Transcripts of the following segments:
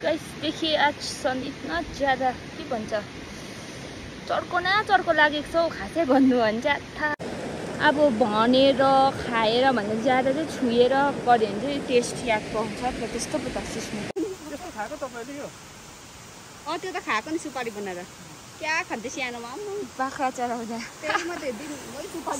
Guys देखिए आज सन इतना ज्यादा के भन्छ चर्को लागेको छ खासै भन्नु भन्छ अब भनेर खाएर भन्दा ज्यादा चाहिँ छुएर गऱ्यो भने चाहिँ टेस्ट याद पाउँछ र त्यस्तो पो त सिस्नु त्यस्तो खाएको तपाईले यो त्यो त खाएको नि सुपारी बनाएर क्या खान्थे सानोमा बाख्रा चराउँदा त्यही मात्रै दिन मै सुपारी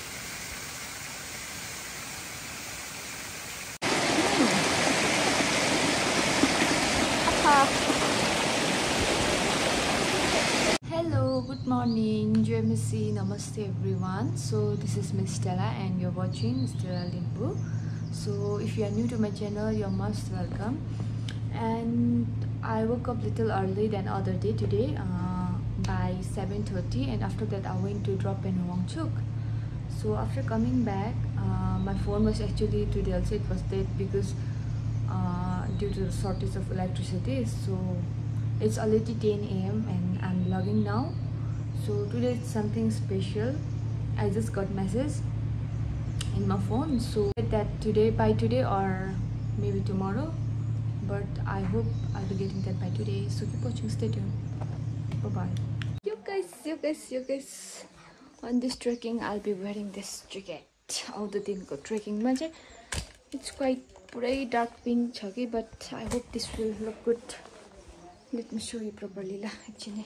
Hello, good morning, JMC, namaste everyone. So this is Miss Stella and you're watching Stella Limbu. So if you are new to my channel, you're most welcome. And I woke up little early than other day today by 7:30, and after that I went to drop in Wangchuk. So after coming back, my phone was actually today also it was dead because due to the shortage of electricity. So it's already 10 AM and I'm vlogging now. So today it's something special. I just got message in my phone, so that today by today or maybe tomorrow, but I hope I'll be getting that by today. So keep watching, stay tuned. Bye bye. You guys, on this trekking I'll be wearing this jacket. All the दिन को trekking मा चाहिँ it's quite purai dark pink छ कि, but I hope this will look good. Let me show you properly lah actually.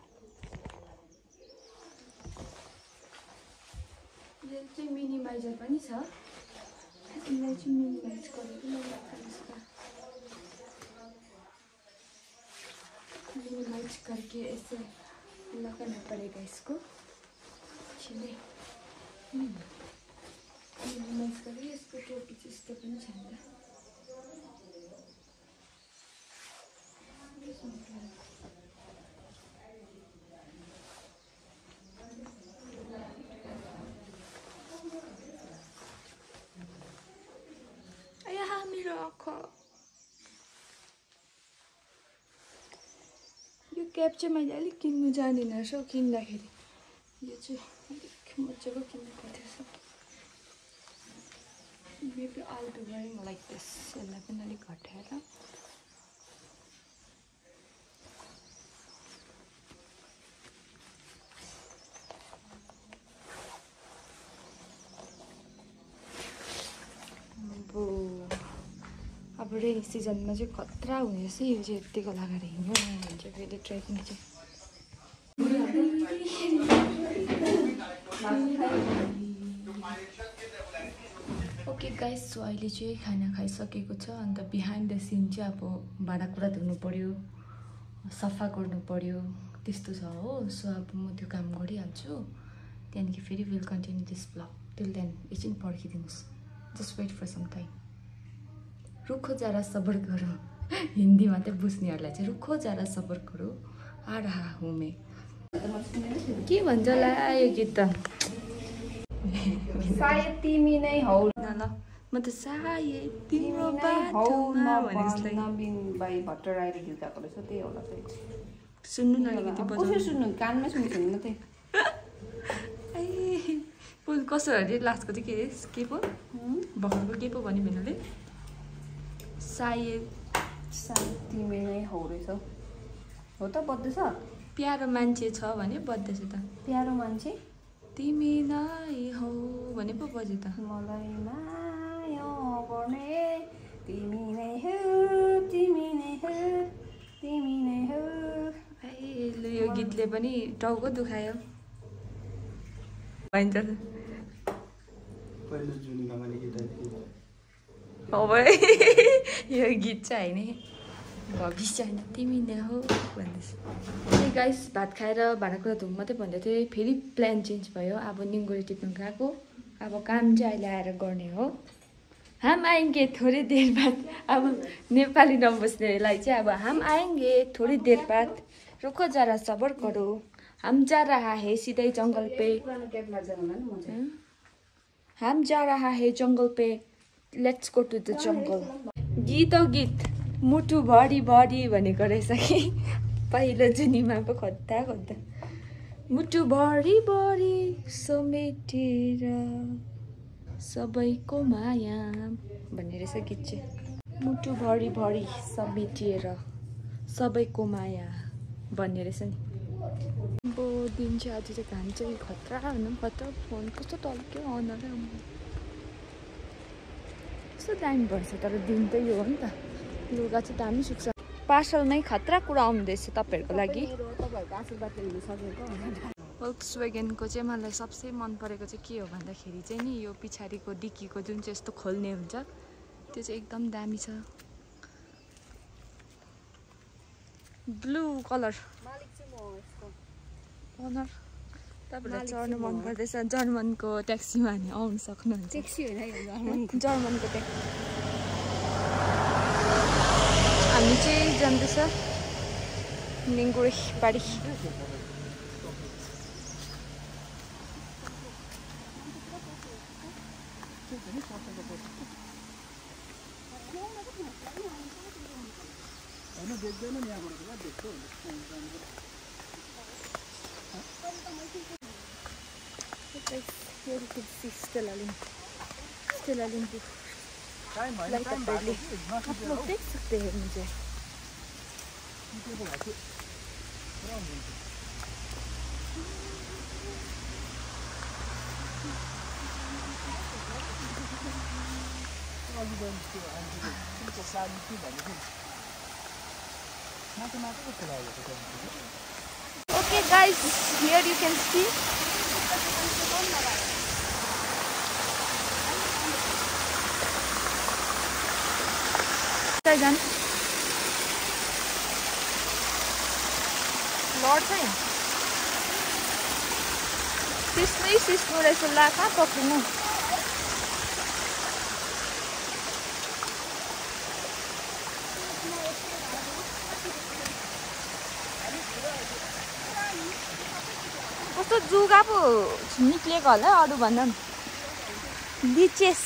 यो चाहिँ minimiser पनि छ. यसलाई चाहिँ मिनिमाइज गरेर मिनिमाइज करके ऐसे लगाना पड़ेगा इसको. चलिए मिनिमाइज करके इसको टोपी जस्तो पनि छैन. आया मेरो आँखा. यो क्याप चाहिँ मैले अलिक किन्नु जान्दिनँ रहेछ हौ. किन्दाखेरि यो चाहिँ अलिक मजाको किन्नु पर्थ्यो. Maybe I'll be wearing like this. यसलाई पनि अलिक घटाएर. अब रेनी सिजनमा चाहिँ खतरा हुने रहेछ यो चाहिँ. यतिको लगाएर हिँड्यो भन्छ फेरि ट्रेकिङ चाहिँ. ओके गाइस, सो अहिले चाहिँ खाना खाइसकेको छ. अन्त बिहाइन्ड द सिन चाहिँ अब भाँडाकुँडा धुनु पर्यो, सफा गर्नु पर्यो, त्यस्तो छ हो. सो अब म त्यो काम गरिहाल्छु. त्यहाँदेखि फेरि will continue this blog. Till then एकछिन पर्खिदिनुहोस्. Just wait for some time. रुखो जरा सबर करो. हिन्दीमा चाहिँ बुझ्नेहरूलाई चाहिँ रुखो जरा सबर करो आ रहा हूँ मैं. के भन्छ होला यो गीत त. सायद तिमी नै हौ. ल म त सायद तिम्रो बाटोमा भनेजस्तै. नवीन भाइ भट्टराईले गीत गाएको रहेछ, त्यही होला चाहिँ. सुन्नु न अलिकति कसरी बजाउनु. सुन्नु, कानमै सुन्नु मात्रै. ए पुल कसो अरे लास्टको चाहिँ के रे के पो भर्खरको के पो भन्यो भेनाले. सायद तिमी नै हौ रहेछ. हो त बज्दैछ. प्यारो मान्छे छ भने बज्दैछ त. प्यारो मान्छे तिमी नै हौ भने पो बज्यो त. मलाई माया गर्ने तिमी नै हो, तिमी नै हो, तिमी नै हो. ए ल यो गीतले पनि टाउको दुखायो भन्छ. पहिलो जुनीमा मैले गीत अब यो गीत चाहिँ होइन भविष्य होइन तिमी नै हो भन्दैछ. ए गाइस, भात खाएर भाँडाकुँडा धुम मात्रै भन्दै थिएँ. फेरि प्लान चेन्ज भयो. अब निङ्गुरी टिप्नु गएको. अब काम चाहिँ अहिले आएर गर्ने हो. हम आएंगे थोड़ी देर बाद. अब नेपाली नबुझ्नेलाई चाहिँ अब हम आएंगे थोड़ी देर बाद, रुको जरा सबर करो, हम जा रहा है सीधै जङ्गल पे. हम जा रहा है जङ्गल पे, let's go to the jungle. गीत औ गीत मुटु भरि भरि भनेको रहेछ कि पहिलो जुनीमा पो खोज्दा खोज्दा. मुटु भरि भरि समेटेर सबैको माया भन्ने रहेछ गीत चाहिँ. मुटु भरि भरि समेटिएर सबैको माया भन्ने रहेछ नि। अब दिन चाहिँ आज चाहिँ घाम चाहिँ खतरा भनौँ खतरा। फोन कस्तो टल्क्यो अनुहारै कस्तो दामी भन्छ तर दिन त यो हो नि त। लुगा चाहिँ दामी सुक्छ। पार्सलमै खतरा कुरा आउँदैछ तपाईँहरूको लागि। फोक्सवेगनको चाहिँ मलाई सबसे मन परेको चाहिँ के हो भन्दाखेरि चाहिँ नि यो पछाडिको डिक्कीको जुन चाहिँ यस्तो खोल्ने हुन्छ त्यो चाहिँ एकदम दामी छ। ब्लू कलर कलर तपाईँलाई चढ्नु मन पर्दैछ जर्मनको ट्याक्सीमा नि आउनु सक्नुहुन्छ। ट्याक्सी होइन जर्मनको ट्याक्सी। हामी चाहिँ जाँदैछ लिङ्गुडे बारी। Stella Limbu लाइक तपाईँहरूले आप लोग देख सकते हैं मुझे। Okay guys, here you can see लड चाहिँ सिस्नु रहेछ ला कहाँ पक्रिनु। कस्तो जुगा पो निक्लिएको होला अरू भन्दा पनि। लिचेस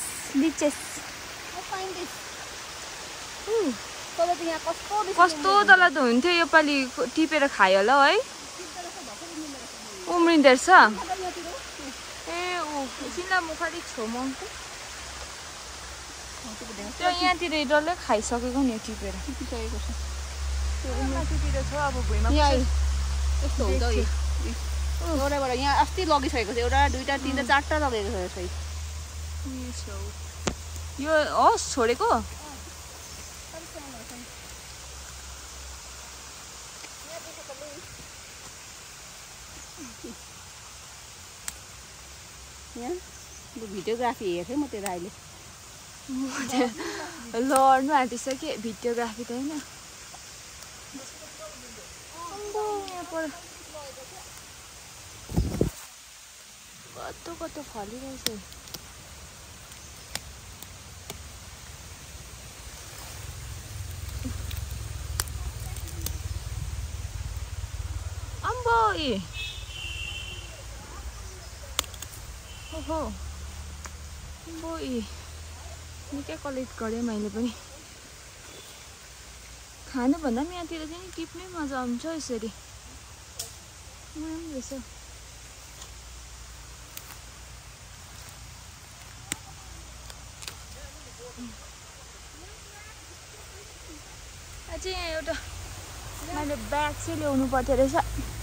कस्तो डरलाग्दो हुन्थ्यो योपालि टिपेर खायो होला है। उम्रिँदो रहेछ ए ऊ एकछिनलाई म खालि छेउमा आउँछु। त्यो यहाँतिर डल्लै खाइसकेको नि टिपेर माथितिर छ अब भुइँमा यस्तो हुन्छ एउटाबाट यहाँ अस्ति लगिसकेको छ एउटा दुईटा तिनटा चारवटा लगेको छ। यो होस् छोडेको भिडियोग्राफी हेर्थेँ म तेरो अहिले लड्नु आँटिसक्यो भिडियोग्राफी त होइन। कतो फलिरहेछ अम्बो। ओहो निकै कलेक्ट गरेँ मैले पनि। खानुभन्दा पनि यहाँतिर चाहिँ टिप्नै मजा आउँछ यसरी रहेछ। अझै यहाँ एउटा मैले ब्याग चाहिँ ल्याउनु पर्थ्यो रहेछ।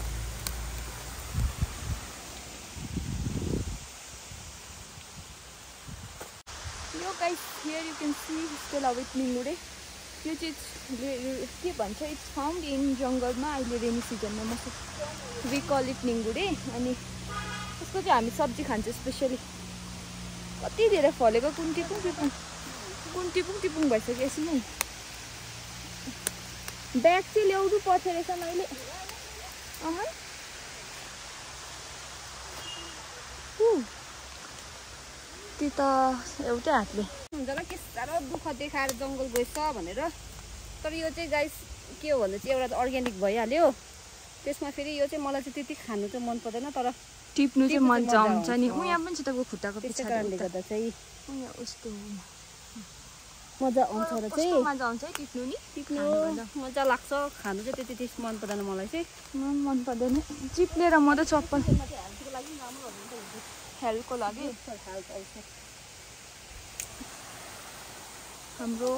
Here you can see Stella with lingude. यो चाहिँ के भन्छ इट्स फाउन्ड इन जङ्गलमा अहिले रेनी सिजनमा must we call it lingude. अनि यसको चाहिँ हामी सब्जी खान्छ स्पेसली। कति धेरै फलेको कुन्टिपुङ भइसक्यो यसो नै। ब्याग चाहिँ ल्याउनु पर्थ्यो रहेछ मैले। त्यो त एउटै हातले हुन्छ ल के साह्रो दुःख देखाएर जङ्गल गएछ भनेर। तर यो चाहिँ गाइस के हो भन्दा चाहिँ एउटा त अर्ग्यानिक भइहाल्यो। त्यसमा फेरि यो चाहिँ मलाई चाहिँ त्यति खानु चाहिँ मन पर्दैन तर टिप्नु चाहिँ मजा आउँछ नि। यहाँ पनि छ तपाईँको खुट्टाको त्यसै कारणले गर्दा चाहिँ उस्तो मजा आउँछ र चाहिँ मजा आउँछ है टिप्नु मजा लाग्छ। खानु चाहिँ त्यति टेस्ट मन पर्दैन मलाई चाहिँ मन पर्दैन। चिप्लेर म त चप्पल हेल्थको लागि हाम्रो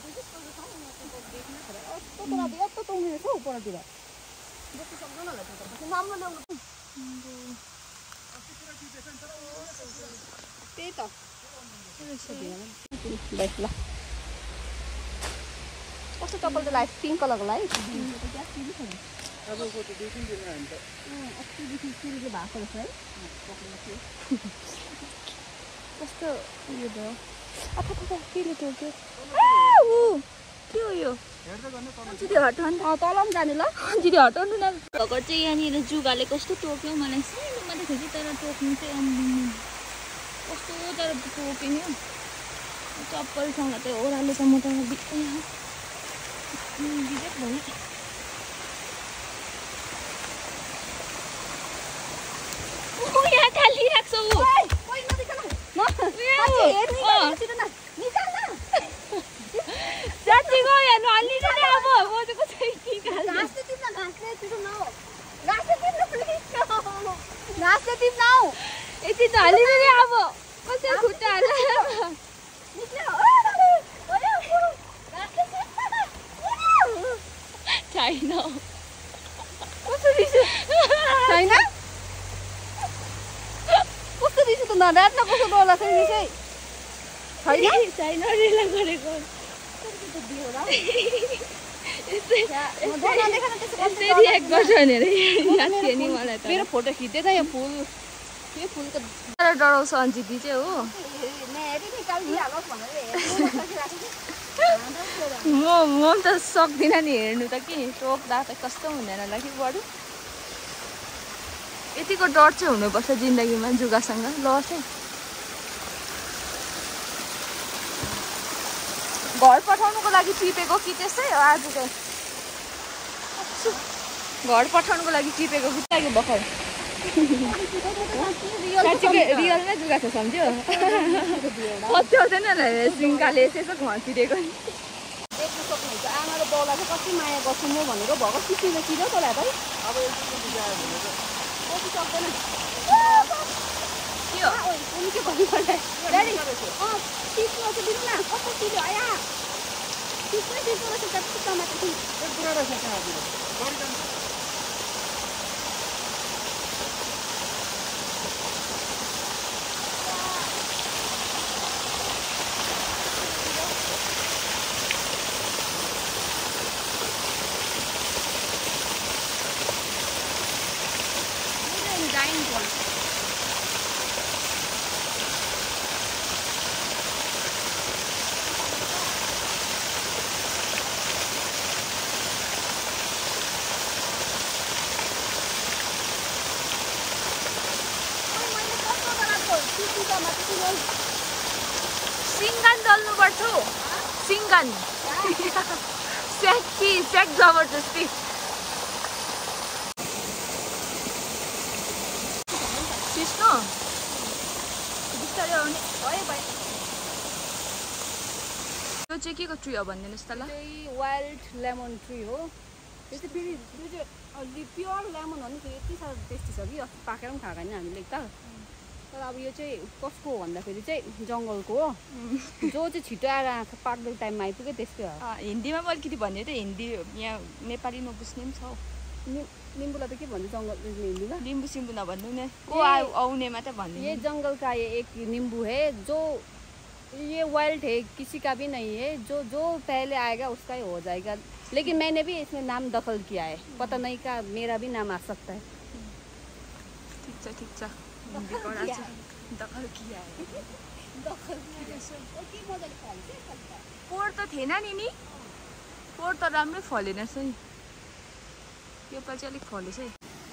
त्यही त ल कस्तो चप्पल त लाग्यो पिङ्क कलरको लाग्यो तपाईँको त 2-3 दिन आयो नि त अस्तिदेखि सुरुको भएको रहेछ है कस्तो उयो भयो केले टोक्यो के हो यो तल पनि जाने ल दिदी हटाउनु न भर्खर चाहिँ यहाँनिर जुगाले कस्तो टोक्यो मलाई सानोमा देखेको थिएँ तर टोक्नु चाहिँ आउँदैन कस्तो तर टोक्यो नि चप्पलसँग चाहिँ ओह्रालो त म त बिजेक भयो यहाँ खाली राख्छौ साँच्चीको हेर्नु अलिअलि नै अब बोजूको चाहिँ यति त अलिअलि नै अब कसै खुट्टा छैन कस्तो दिसो छैन कस्तो दिसो त नराज न कस्तो डर लाग्छ नि चाहिँ छैन रेला गरेको मेरो फोटो खिच्दै छ यो फुल यो फुलको डराउँछ अन्जिती चाहिँ हो म त सक्दिनँ नि हेर्नु त कि टोक्दा त कस्तो हुँदैन होला कि बरु यतिको डर चाहिँ हुनुपर्छ जिन्दगीमा जुगासँग ल चाहिँ घर पठाउनुको लागि टिपेको कि त्यसै हो आज चाहिँ घर पठाउनुको लागि टिपेको कि लाग्यो भर्खर रियलमै जुगा छ सम्झ्यो पत्याउँदैन होला सिङ्काले यसो घँचिदिएको नि देख्नु सक्नुहुन्छ आमा र बाउलाई चाहिँ कति माया गर्छु म भनेको भएको किसिमले किन तँलाई त अब कति सक्दैन के हो उनी के भन्नुपर्छ ड्याडी टिप्नु चाहिँ दिनु न कस्तो टिप्यो आया टिप्नै टिप्नु रहेछ जति टमाटर एक कुरा रहेछ कहाँतिर सिङ्गन दल्नुपर्छ सिङ्गन स्याकी स्याक जबरजस्ती सिस्नो बिस्तारै आउने भयो भयो यो चाहिँ के को ट्री हो भनिदिनुहोस् त ल वाइल्ड लेमन ट्री हो यो चाहिँ फेरि यो चाहिँ प्योर लेमन हो नि यति साह्रो टेस्टी छ कि अस्ति पाकेर पनि खाएको होइन हामीले एकताल तर अब यो चाहिँ कसको हो भन्दाखेरि चाहिँ जङ्गलको हो जो चाहिँ छिटो आएर पाक्ने टाइममा आइपुग्यो त्यसकै हो हिन्दीमा पनि अलिकति भन्यो त हिन्दी यहाँ नेपाली नबुझ्ने पनि छ निम्बुलाई त के भन्छ जङ्गल हिन्दीमा लिम्बू सिम्बू नभन्नु न को आउने मात्रै भन्नु ये जंगल का ये एक नींबू है जो ये वाइल्ड है किसी का भी नहीं है जो जो पहले आएगा उसका ही हो जाएगा लेकिन मैंने भी इसमें नाम दखल किया है पता नहीं का मेरा भी नाम आ सकता है ठीक छ दखल किया है पोहोर त थिएन नि पोहोर त राम्रै फलेन रहेछ नि योपालि चाहिँ अलिक फलेछ है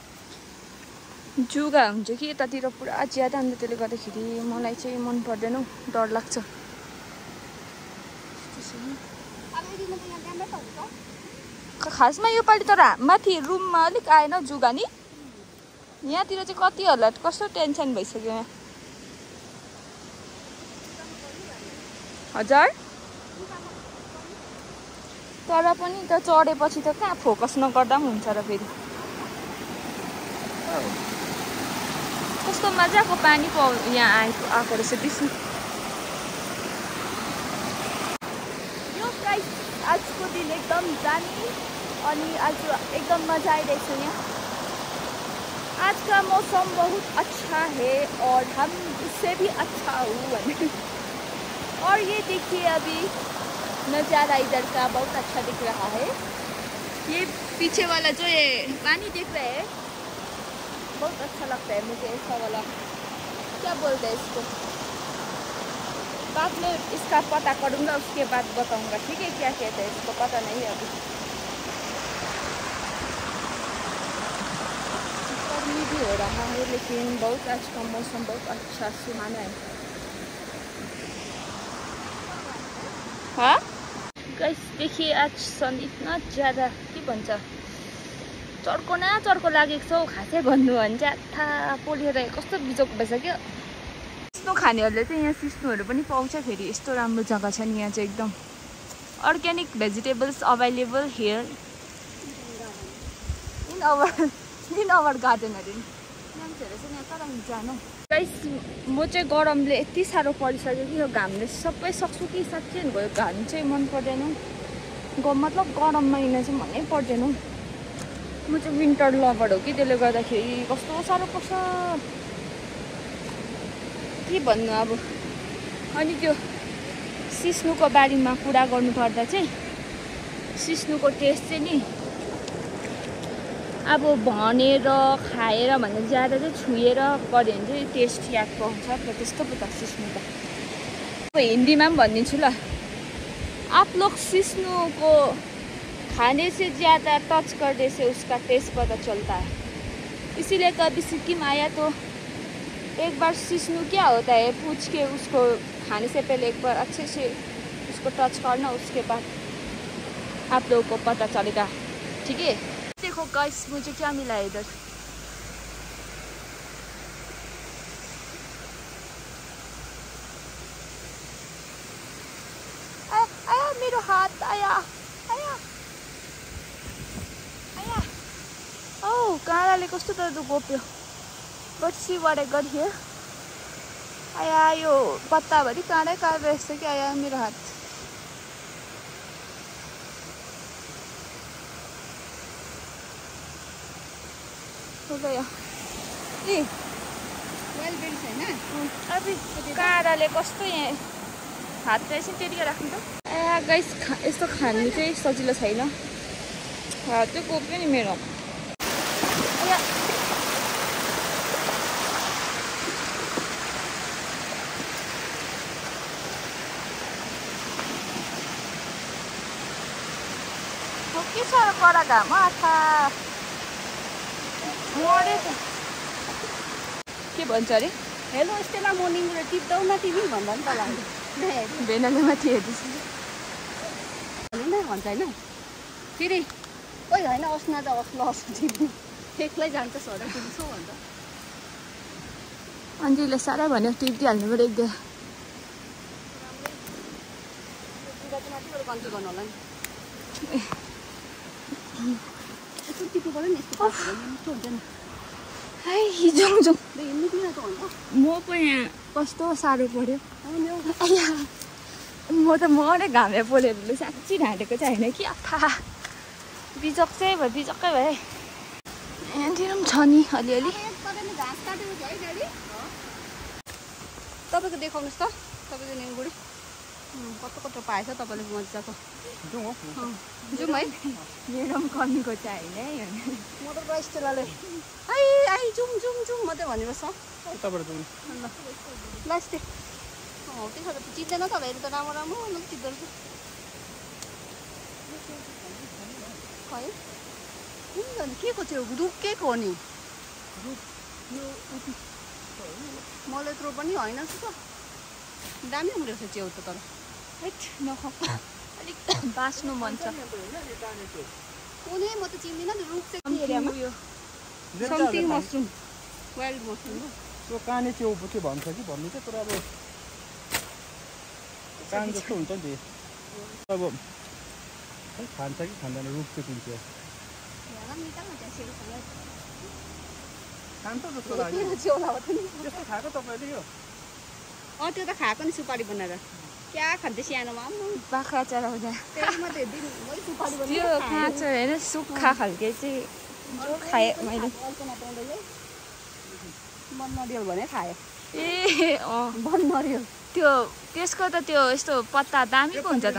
जुगा हुन्छ कि यतातिर पुरा ज्यादा अन्त त्यसले गर्दाखेरि मलाई चाहिँ मन पर्दैन हौ डर लाग्छ खासमा योपालि तर माथि रुममा अलिक आएन जुगा नि यहाँतिर चाहिँ कति होला कस्तो टेन्सन भइसक्यो यहाँ हजार तर पनि त चढेपछि त कहाँ फोकस नगर्दा पनि हुन्छ र फेरि कस्तो मजाको पानी यहाँ आएको रहेछ त्यसमा आजको दिन एकदम दामी अनि आज एकदम मजा आइरहेछ यहाँ। आज का मौसम बहुत अच्छा है और हम उससे भी अच्छा हुए। और ये देखिए अभी नज़ारा इधर का बहुत अच्छा दिख रहा है। ये पीछे वाला जो ये पानी दिख रहा है बहुत अच्छा लगता है मुझे। ऐसा वाला क्या बोलते हैं इसको, बाद में इसका पता करूँगा, उसके बाद बताऊँगा, ठीक है? क्या कहते हैं इसको पता नहीं है अभी। गर्मी भी हो रहा है लेकिन बहुत आज का मौसम बहुत अच्छा सुहाना है। हाँ गाइस देखिए आज सन इतना ज़्यादा के भन्छ चर्को लागेको छ। खासै भन्नु हो भने चाहिँ थाहा पोलेर कस्तो बिजोक भएछ क्या। सिस्नो खानेहरूले चाहिँ यहाँ सिस्नोहरू पनि पाउँछ। फेरि यस्तो राम्रो जग्गा छ नि यहाँ चाहिँ, एकदम organic vegetables available here in our garden अरे मान्छेहरू चाहिँ यहाँ तर जानु। गाइस म चाहिँ गरमले यति साह्रो परिसक्यो कि यो घामले सबै सक्छु कि साँच्चै भयो। घाम चाहिँ मन पर्दैन, मतलब गरम महिना चाहिँ मनै पर्दैन। म चाहिँ विन्टर लभर हो कि त्यसले गर्दाखेरि कस्तो साह्रो पर्छ के भन्नु अब। अनि त्यो सिस्नुको बारेमा कुरा गर्नुपर्दा चाहिँ सिस्नुको टेस्ट चाहिँ नि अब भनेर खाएर भन्दा ज्यादा चाहिँ छुएर गऱ्यो भने चाहिँ टेस्ट याद पाउँछ। त्यस्तो पो त सिस्नु त। अब हिन्दीमा पनि भनिदिन्छु ल, आप लोग सिस्नु को खाने से ज़्यादा टच करने से उसका टेस्ट पता चलता है। इसीलिए कभी सिक्किम आया तो एक बार सिस्नु क्या होता है पूछ के उसको खाने से पहले एक बार अच्छे से उसको टच करना, उसके बाद आप लोगों को पता चलेगा, ठीक है? देखो गाइस मुझे क्या मिला है इधर। आया मेरो हात आया आया आया। ओ काँडाले कस्तो डरदो गोप्यो। But see what I got here. आया यो पत्ताभरि काँडै काँड रहेछ कि। आया मेरो हात। हो गयो ए वेल बेरी छैन अभी काँडाले कस्तो यहाँ हात चाहिँ एकछिन टेरिया राख्नु त। ए गाइस यस्तो खानु चाहिँ सजिलो छैन। हात चाहिँ कोप्यो नि मेरो। आया के साह्रो कडा घाम आथा मरेछ। के भन्छ अरे हेलो स्टेला मर्निङ टिप्दौ न तिमी भन्दा नि तल भेनाले माथि हेर्दैछ नै भन्छ होइन। फेरि ओइ होइन होस् न त होस् लस टिप्नु एक्लै जान्छस् होला टिप्छौ भन्छ। अन्जीले साह्रै भन्यो टिपिदिइहाल्नु पऱ्यो एक दुई। माथिबाट कन्ट्री गर्नु होला नि। यसो टिप्नु पऱ्यो नि। यस्तो मिठो हुन्छ नि। है जाउँ जाउँ हिँड्नु किन त भन्दा म पो यहाँ कस्तो साह्रो पर्यो। म त मरै घामे पोलेरले साँच्ची ढाँटेको चाहिँ होइन कि थाहा। बिजक चाहिँ भयो बिजक्कै भए। यहाँतिर पनि छ नि अलिअलि। घाँस काटेको छ है गाडी तपाईँको देखाउनुहोस् त। तपाईँको निङगुडी कस्तो कस्तो पाएछ तपाईँले मजाको। जाउँ है। मेरो पनि कमीको चाहिँ होइन है। म त स्टेलाले है आई जाउँ जाउँ जाउँ मात्रै भनिबस्छ। ल यस्तै हो त्यसो त चिन्दैन त होला। हेर्नु त राम्रो राम्रो चिन्दो रहेछ खै के को चाहिँ रुख के को हो नि। मलाई यत्रो पनि होइन त दामी हुँदो रहेछ च्याउ त। तर हैट नखाऊ अलिक बाँच्नु मन छ। कुनै म त चिन्दिनँ नि रुख चाहिँ एरियामा समथिङ मसरुम वाइल्ड मसरुम हो त्यो काने च्याउ के भन्छ कि भन्नु चाहिँ। तर अब कान जस्तो हुन्छ नि अब खान्छ कि खाँदैन रुख चाहिँ कुन चाहिँ खान्छ जस्तो लाग्यो। च्याउ लाउँछ नि त्यस्तो खाएको तपाईँले यो त्यो त खाएको नि सुपारी बनाएर। क्या खान्छ सानोमा बाख्रा चराउँदा त्यही मात्रै दिन मैले सुपारी बनाएर त्यो काँचो होइन सुक्खा खालके चाहिँ जो खाएँ मैले अल्पना पाउँदै मन नरियल भने खायो ए अँ मन नरियल त्यो त्यसको त त्यो यस्तो पत्ता दामी पो हुन्छ त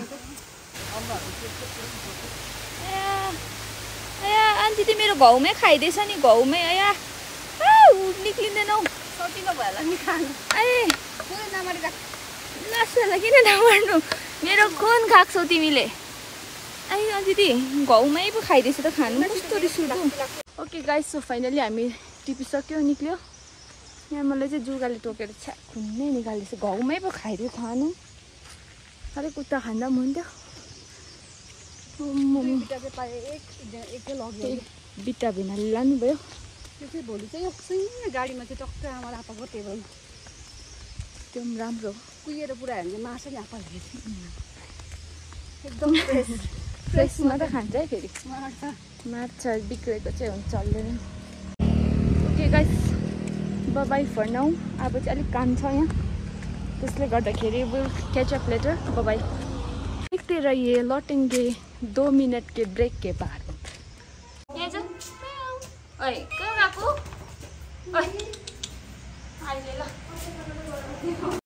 ए आन्टी त मेरो घाउमै खाइदिएछ नि घाउमै अया निक्लिँदैन हौ सजिलो भयो होला नि खानु ए कुनै नमारी राख नसला किन नमार्नु मेरो कुन खाएको छौ तिमीले आई अझै दी घाउमै पो खाइदिएछ त खानु कस्तो रिस उठ्दो ओके गाइस सो फाइनली हामी टिपिसक्यो निक्ल्यो यहाँ मलाई चाहिँ जुगाले टोकेर छ्या खुन्नै निकालेछ घाउमै पो खाइदियो खानु अलिक कुट्टा खाँदा पनि हुन्थ्यो बिटा भिनाले लानुभयो त्यो चाहिँ भोलि चाहिँ एकछिन गाडीमा चाहिँ टक्क आमा आप्पाको टेबल त्यो पनि राम्रो कुहिएर पुऱ्यायो भने चाहिँ मार्छ नि आप्पाले एकदम फ्रेस फ्रेसमा त खान्छ है फेरि मार्छ मार्छ बिग्रेको चाहिँ हुन्छ चल्दैन okay guys bye for now अब चाहिँ अलिक काम छ यहाँ त्यसले गर्दाखेरि will catch up later bye देखते रहिए लौटेंगे 2 मिनट के ब्रेक के बाद ओए कहाँ गएको ओए अहिले ल